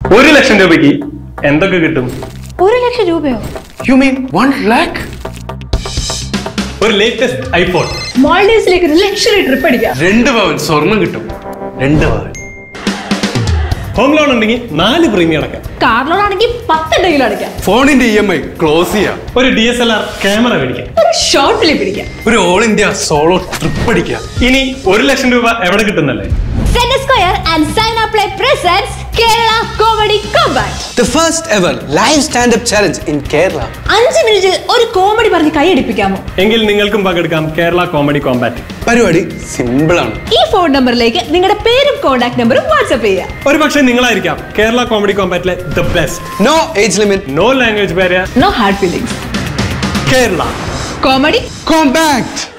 1 ലക്ഷം രൂപയ്ക്ക് എന്തൊക്കെ കിട്ടും? 1 ലക്ഷം രൂപയോ? You mean 1 lakh? ഒരു ലേറ്റസ്റ്റ് ഐഫോൺ. മാൾഡീവ്സിലേക്ക് ഒരു ലക്ഷറി ട്രിപ്പ് അടിക്കാം. 2 പവൻ സ്വർണം കിട്ടും. 2 പവൻ. ഹോം ലോൺ ഉണ്ടെങ്കിൽ 4 പ്രീമിയം അടക്കാം. കാർ ലോൺ ആണെങ്കിൽ 10 ഡെയിലി അടക്കാം. ഫോണിന്റെ EMI ക്ലോസ് ചെയ്യാം. ഒരു DSLR ക്യാമറ മേടിക്കാം. ഒരു ഷോർട്ട് ഫിലിം പിടിക്കാം. ഒരു ഓൾ ഇന്ത്യ സോളോ ട്രിപ്പ് അടിക്കാം. ഇനി 1 ലക്ഷം രൂപ എവിടെ കിട്ടുന്നല്ലേ? Saina Square and Saina Play presents Kerala Comedy Combat. The first ever live stand-up challenge in Kerala. 5 മിനിറ്റിൽ ഒരു കോമഡി പറഞ്ഞ് കൈയടിപ്പിക്കാമോ? എങ്കിൽ നിങ്ങൾക്കും പങ്കെടുക്കാം കേരള കോമഡി കോമ്പാറ്റ്. പരിപാടി സിമ്പിൾ ആണ്. ഈ ഫോൺ നമ്പറിലേക്ക് നിങ്ങളുടെ പേരും കോൺടാക്ട് നമ്പറും വാട്സ്ആപ്പ് ചെയ്യാം. ഒരു പക്ഷേ നിങ്ങളായിരിക്കാം കേരള കോമഡി കോമ്പാറ്റിലെ the best. No age limit, no language barrier, No hard feelings. Kerala Comedy Combat.